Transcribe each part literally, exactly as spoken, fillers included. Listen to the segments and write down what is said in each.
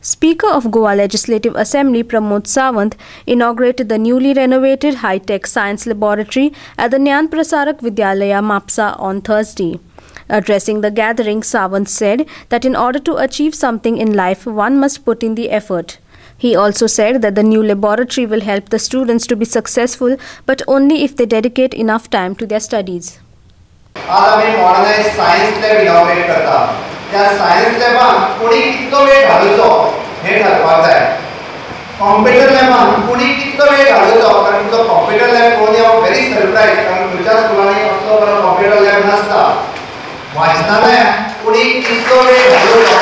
Speaker of Goa Legislative Assembly Pramod Sawant inaugurated the newly renovated high-tech science laboratory at the Dnyanprasarak Vidyalaya, Mapusa on Thursday. Addressing the gathering, Sawant said that in order to achieve something in life, one must put in the effort. He also said that the new laboratory will help the students to be successful, but only if they dedicate enough time to their studies. आज आम्ही modernised science lab inaugurate करता. त्या science लॅबान कोणी कितलो वेळ घालूचो हे ठरपाक जाय. Computer लॅबान कोणी कितलो वेळ घालूचो, कारण तो कॉम्प्युटर लॅब पळोवन हांव व्हेरी सरप्रायज, कारण तुमच्या स्कुलांनी असलो बरो कॉम्प्युटर लॅब नासता. वाचनालयान कोणी कितलो वेळ घालूचो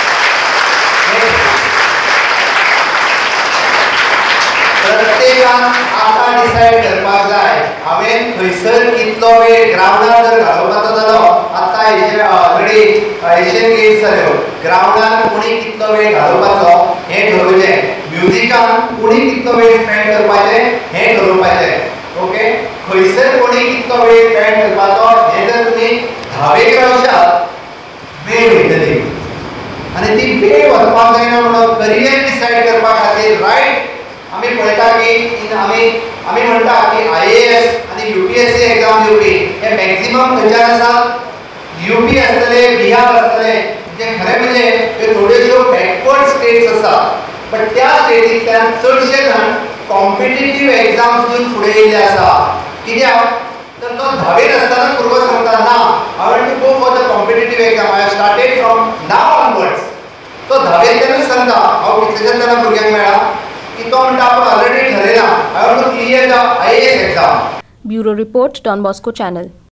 प्रत्येकान आतां डिसायड करपाक जाय. हांवें खंयसर कितलो वेळ ग्रावंडार जर घालोवपाचो जालो, आतां हेजे ऑलरेडी एशियन गेम्स जाल्यो, ग्रावंडार कोणी कितलो वेळ घालोवपाचो हें ठरोवचें. म्युजिकान कोणी कितलो वेळ स्पेंड करपाचें हें ठरोवपाचें. ओके, खंयसर कोणी कितलो वेळ स्पेंड करपाचो हें जर तुमी धावेक रावशात, वेळ वयतली आनी ती वेळ वचपाक जायना. म्हणून करियर डिसायड करपा खातीर रायट आम्ही पळयता की आम्ही आम्ही म्हणटा की आय ए एस आणि यूपीएससी एग्जाम दिवपी हे मॅक्सिमम खंयच्यान आसात, यूपी आसतले, बिहार आसतले, जे खरें म्हणजे हे थोड्योश्यो बॅकवर्ड स्टेट्स आसात. बट त्या स्टेटींतल्यान चडशे जाण कॉम्पिटिटीव एग्जाम्स दिवन फुडें येयल्ले आसा. कित्याक तर तो धावेक आसतना भुरगो सांगता ना I want to go for the competitive exam, I have started from now onwards. तो धावेंतल्यानूच सांगता. हांव कितलेशेच जाणां भुरग्यांक मेळ्ळा की तो म्हणटा आपण ऑलरेडी ठरयला I want to clear the I A S exam. Bureau Report, Don Bosco Channel.